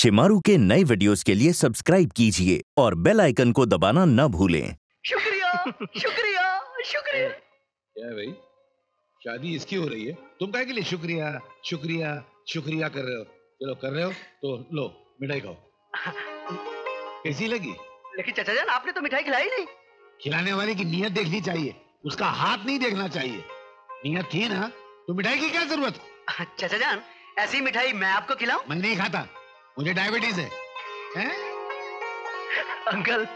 शिमारू के नए वीडियोस के लिए सब्सक्राइब कीजिए और बेल आइकन को दबाना न भूलें। शुक्रिया शुक्रिया शुक्रिया। क्या है भाई, शादी इसकी हो रही है, तुम काहे के लिए शुक्रिया शुक्रिया शुक्रिया कर रहे हो? चलो कर रहे हो तो लो मिठाई खाओ। कैसी लगी? लेकिन चाचा जान आपने तो मिठाई खिलाई नहीं। खिलाने वाले की नीयत देखनी चाहिए, उसका हाथ नहीं देखना चाहिए। नीयत थी ना तो मिठाई की क्या जरूरत? चाचा जान ऐसी मिठाई मैं आपको खिलाऊं? मैं नहीं खाता, मुझे डायबिटीज है, हैं? अंकल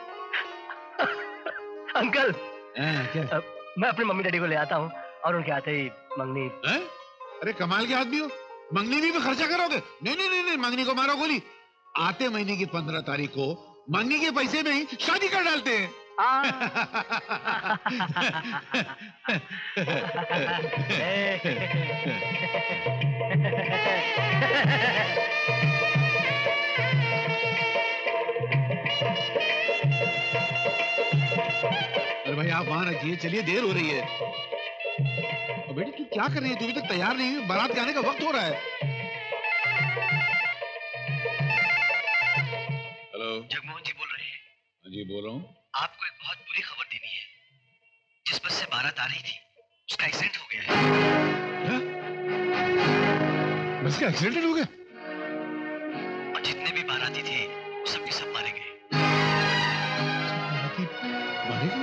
अंकल क्या? मैं अपनी मम्मी डैडी को ले आता हूँ और उनके आते ही मंगनी। अरे कमाल के आदमी हो, मंगनी भी तो खर्चा करोगे? नहीं नहीं नहीं नहीं, मंगनी को मारो गोली। आते महीने की 15 तारीख को मंगनी के पैसे में ही शादी कर डालते हैं। अरे भाई आप वहां रखिए, चलिए देर हो रही है। बेटी तू क्या कर रही है? तू अभी तक तैयार नहीं हुई, बारात के आने का वक्त हो रहा है। हेलो, जगमोहन जी बोल रहे हैं। जी बोल रहा हूँ। आपको एक बहुत बुरी खबर देनी है। जिस बस से बारात आ रही थी उसका एक्सीडेंट हो गया है। क्या? बस का एक्सीडेंट हो गया? और जितने भी बाराती थे वो सब के सब मारे गए। मारे गए?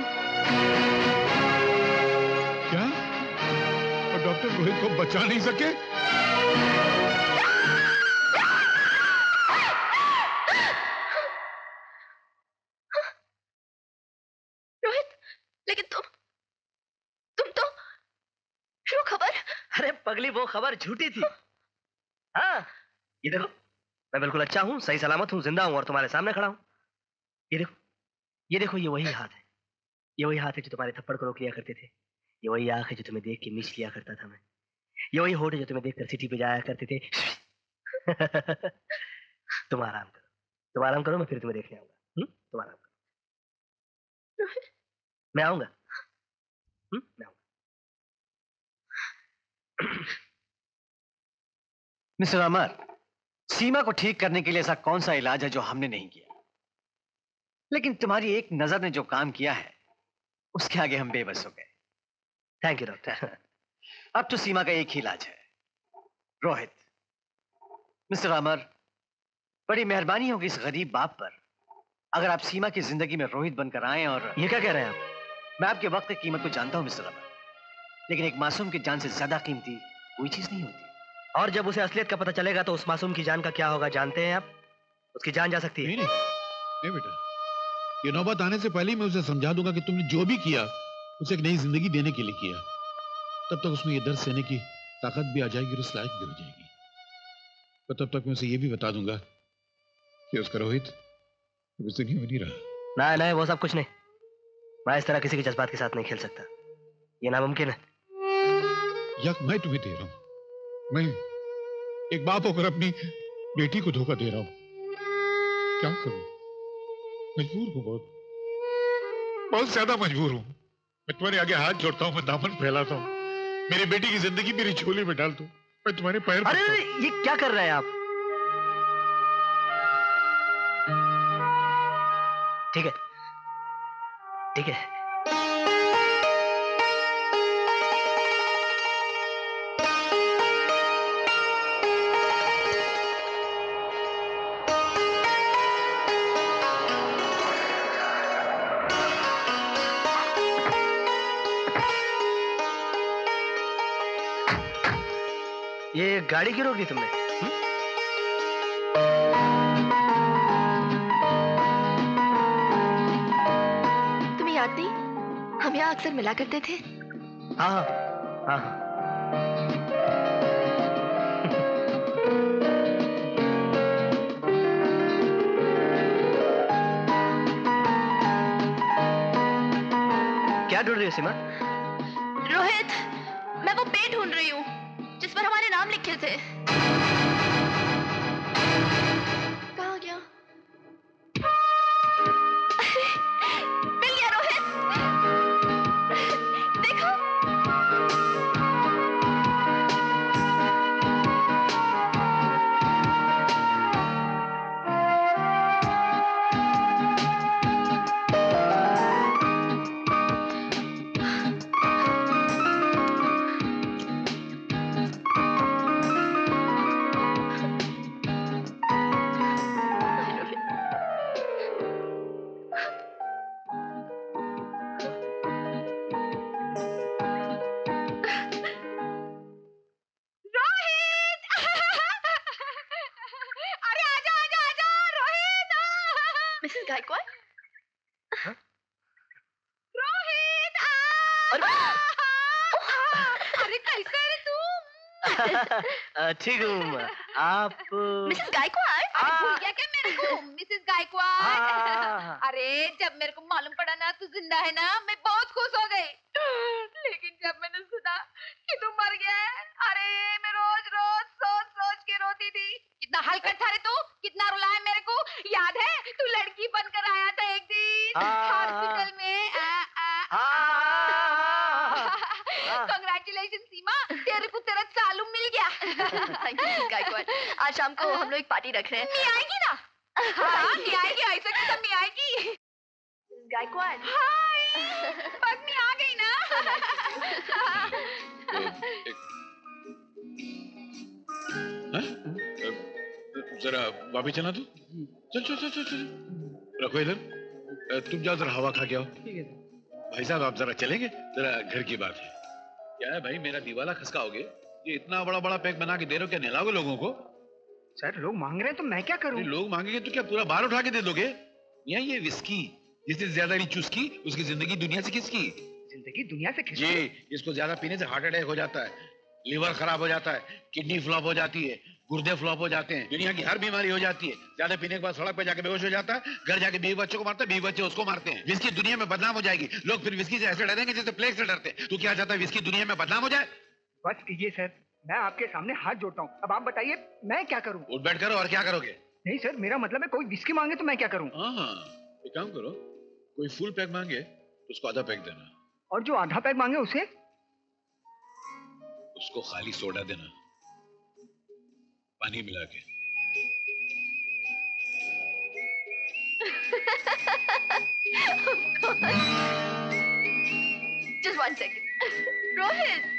क्या? और डॉक्टर रोहित को बचा नहीं सके? पगली वो खबर झूठी थी। हाँ ये देखो मैं बिल्कुल अच्छा हूँ, सही सलामत हूँ, जिंदा हूँ और तुम्हारे सामने खड़ा हूँ। ये देखो ये देखो, ये वही हाथ है, ये वही हाथ है जो तुम्हारे थप्पड़ को रोक लिया करते थे। ये वही आंख है जो तुम्हें देख के मीच लिया करता था मैं। ये वही होठ है जो तुम्हें देखकर सिटी पे जाया करते थे। तुम आराम करो, मैं फिर तुम्हें देखने आऊंगा। तुम आराम करो, मैं आऊंगा। मैं आऊंगा। मिस्टर अमर, सीमा को ठीक करने के लिए ऐसा कौन सा इलाज है जो हमने नहीं किया? लेकिन तुम्हारी एक नजर ने जो काम किया है उसके आगे हम बेबस हो गए। Thank you doctor. अब तो सीमा का एक ही इलाज है, रोहित। मिस्टर अमर, बड़ी मेहरबानी होगी इस गरीब बाप पर अगर आप सीमा की जिंदगी में रोहित बनकर आए। और ये क्या कह रहे हैं आप? मैं आपके वक्त की कीमत को जानता हूं मिस्टर अमर, लेकिन एक मासूम की जान से ज्यादा कीमती कोई चीज नहीं होती। और जब उसे असलियत का पता चलेगा तो उस मासूम की जान का क्या होगा जानते हैं आप? उसकी जान जा सकती है। नहीं बेटा, ये नौबत आने से पहले ही मैं उसे समझा दूंगा कि तुमने जो भी किया उसे एक नई जिंदगी देने के लिए किया। तब तक उसमें ये दर्द सहने की ताकत भी आ जाएगी और उस लायक भी हो जाएगी। तो तब तक मैं उसे ये भी बता दूंगा कि उसका रोहित उस दुनिया में नहीं रहा। नहीं वो सब कुछ नहीं। मैं इस तरह किसी के जज्बात के साथ नहीं खेल सकता, ये नामुमकिन है। यक मैं तुम्हें दे रहा हूं, मैं एक बाप होकर अपनी बेटी को धोखा दे रहा हूं। क्या करूं? मजबूर हूं, बहुत ज्यादा मजबूर हूं। मैं तुम्हारे आगे हाथ जोड़ता हूं, मैं दामन फैलाता हूं, मेरी बेटी की जिंदगी मेरी झोली में डाल दूं, मैं तुम्हारे पैर। अरे ये क्या कर रहे हैं आप? ठीक है ठीक है। ये गाड़ी क्यों रोक दी तुमने? तुम्हें याद नहीं, हम यहाँ अक्सर मिला करते थे। हाँ हाँ हाँ हाँ। क्या ढूंढ रही हो सीमा? रोहित, मैं वो पेन ढूंढ रही हूँ जिस पर हमारे नाम लिखे थे। कहाँ गया? मिल गया रोहित। देखो। मिसेस गायकवाड? हाँ? रोहित! अरे कैसा है तू? ठीक हूँ। आप मिसेस गायकवाड? अरे भूल गया क्या मेरे को? मिसेस गायकवाड। अरे जब मेरे को मालूम पड़ा ना तू जिंदा है ना, मैं बहुत खुश हो गई। लेकिन जब मैंने सुना कि तू मर गया है, अरे मैं रोज रोज सोच सोच के रोती थी। कितना हलकट था रे तू, कितना रुलाया मेरे को। याद है तू लड़की बनकर आया था एक दिन हॉस्पिटल में। कांग्रेचुलेशन सीमा, तेरे को तेरा चालू मिल गया। Thank you Mrs Gaikwad. आज शाम को हम लोग एक पार्टी रख रहे हैं। नहीं आएगी ना? हाँ नहीं आएगी, ऐसा किस्म नहीं आएगी। गायकवाड। हाय, बस मैं आ गई ना। जरा वापस चला तू। चल चल चल चल चल, रखो इधर। तुम जाओ जरा हवा खा के आओ। ठीक है। भाई साहब आप जरा चलेंगे, जरा घर की बात है। क्या है भाई, मेरा दीवाला खसकाओगे? ये इतना बड़ा बड़ा पैक बना के दे रहे हो, क्या नहलाओगे लोगों को? सर लोग मांग रहे हैं तो मैं क्या करूं? लोग मांगेंगे तो क्या पूरा बार उठा के दे दोगे? यहाँ ये विस्की जिससे ज्यादा नहीं चुस्की, उसकी जिंदगी दुनिया से किसकी? जिंदगी दुनिया से किसकी? जी, इसको ज्यादा पीने से हार्ट अटैक हो जाता है, लिवर खराब हो जाता है, किडनी फ्लॉप हो जाती है, गुर्दे फ्लॉप हो जाते हैं, दुनिया की हर बीमारी हो जाती है। ज्यादा पीने के बाद सड़क पे जाके बेहोश हो जाता है, घर जाके बीवी बच्चों को मारता है, बीवी बच्चे उसको मारते हैं। विस्की दुनिया में बदनाम हो जाएगी। लोग फिर विस्की से ऐसे डरेंगे जैसे प्लेग से डरते हैं। तू क्या चाहता है, विस्की दुनिया में बदनाम हो जाए? बस कीजिए सर, मैं आपके सामने हाथ जोड़ता हूँ। अब आप बताइए मैं क्या करूँ? उठ बैठ करो। और क्या करोगे? नहीं सर, मेरा मतलब है कोई विस्की मांगे तो मैं क्या करूँ? हाँ, एक काम करो, कोई फुल पैक मांगे तो उसको आधा पैक देना, और जो आधा पैक मांगे उसे? उसको खाली सोडा देना, पानी मिला के। Just 1 second. Rohit!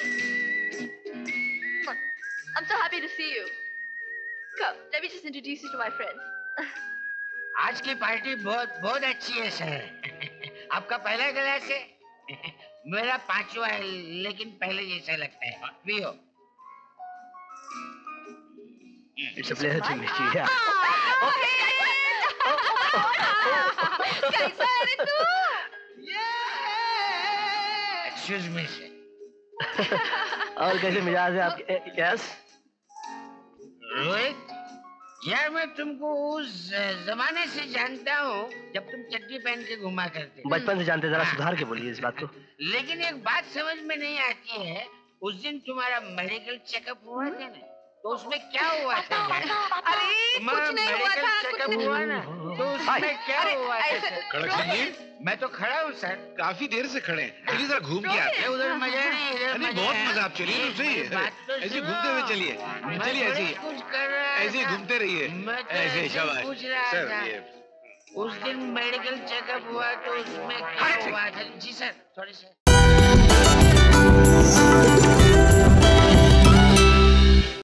I'm so happy to see you. Come, let me just introduce you to my friends. आज की पार्टी बहुत बहुत अच्छी है सर। आपका पहला गिलास है, मेरा 5वां है, लेकिन पहले जैसा लगता है। पियो। It's a pleasure to meet you. Yeah. कैसा है रे तू? Excuse me sir. और कैसे मिजाज है आपके? यस रोहित, यार मैं तुमको उस जमाने से जानता हूँ जब तुम चड्डी पहन के घुमा करते। बचपन से जानते, जरा सुधार के बोलिए इस बात को। लेकिन एक बात समझ में नहीं आती है, उस दिन तुम्हारा मेडिकल चेकअप हुआ था ना, तो उसमें क्या हुआ था? अरे कुछ नहीं हुआ था, चेकअप हुआ ना, तो उसमें क्या हुआ था? खड़क सिंह जी, मैं तो खड़ा हूँ सर। काफी देर से खड़े हैं, चलिए जरा घूम के आते हैं। उधर मजा नहीं, इधर अरे बहुत मजा। आप चलिए तो सही है, ऐसे ही घूमते हुए चलिए। चलिए ऐसे ही, कुछ कर रहा ऐसे ही घूमते रहिए। मैं तो ऐसे ही, शाबाश पूछ रहा सर। था। ये उस दिन मेडिकल चेकअप हुआ तो उसमें क्या हुआ था? जी सर, सॉरी सर।